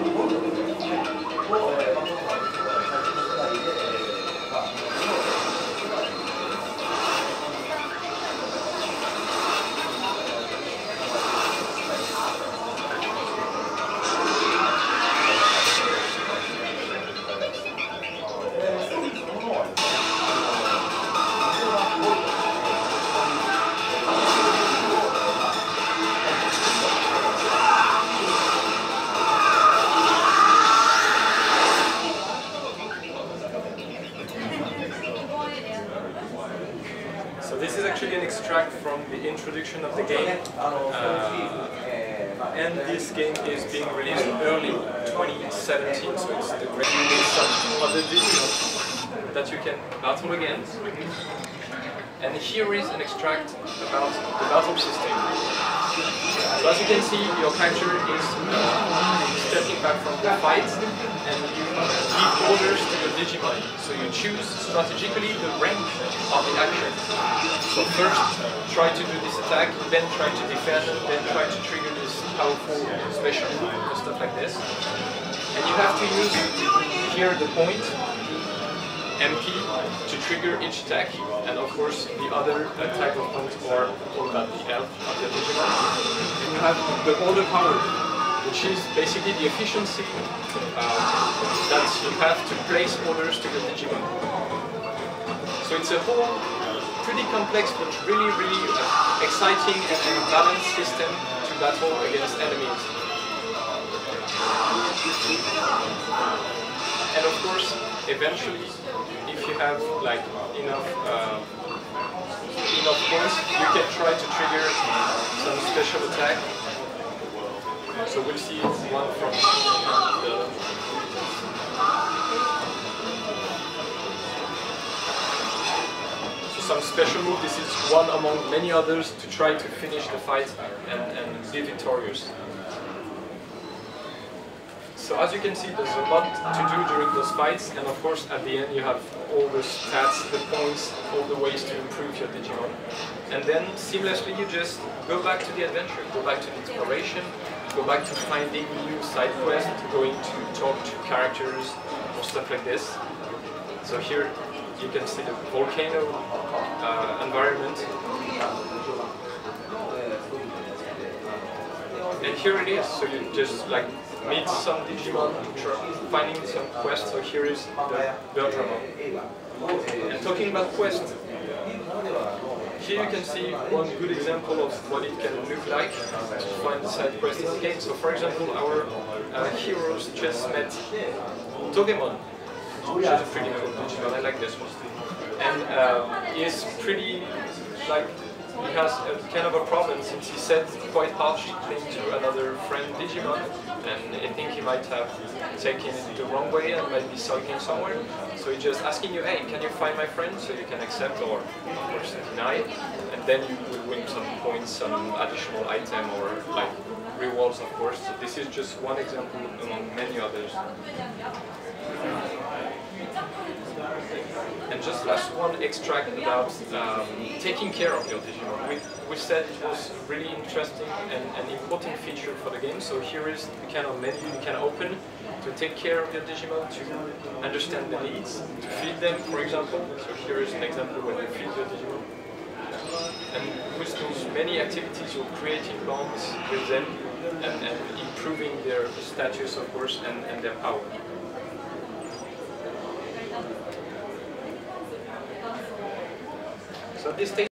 So this is actually an extract from the introduction of the game, and this game is being released early 2017, so it's the great release some other videos that you can battle against. And here is an extract about the battle system. So as you can see, your character is stepping back from the fight, and you give orders to your Digimon. So you choose strategically the rank of the action. So first, try to do this attack, then try to defend, then try to trigger this powerful special move and stuff like this. And you have to use here the point, MP, to trigger each attack, and of course the other type of points are all about the health of the Digimon. And you have the order power, which is basically the efficiency that you have to place orders to the Digimon. So it's a whole pretty complex but really exciting and balanced system to battle against enemies. And of course, eventually, if you have like enough points, you can try to trigger some special attack. So we'll see one from the some special move. This is one among many others to try to finish the fight and be victorious. So as you can see, there's a lot to do during those fights, and of course at the end you have all the stats, the points, all the ways to improve your Digimon. And then seamlessly you just go back to the adventure, go back to the exploration, go back to finding new side quests, going to talk to characters or stuff like this. So here you can see the volcano environment. And here it is, so you just like meet some Digimon, finding some quests. So here is the Bertramon. And talking about quests, here you can see one good example of what it can look like to find the side quest in the game. So for example, our heroes just met Togemon, which is a pretty cool Digimon. I like this one. And he's pretty, like, he has a kind of a problem since he said quite harsh thing to another friend Digimon, and I think he might have taken it the wrong way and might be sulking somewhere. So he's just asking you, hey, can you find my friend? So you can accept or, of course, deny, and then you will win some points, some additional item or like rewards, of course. So this is just one example among many others. And just last one extract about taking care of your Digimon. We said it was a really interesting and an important feature for the game. So here is the kind of menu you can open to take care of your Digimon, to understand the needs, to feed them, for example. So here is an example when you feed your Digimon. And with those many activities, you're creating bonds with them and improving their status, of course, and their power. So at this stage,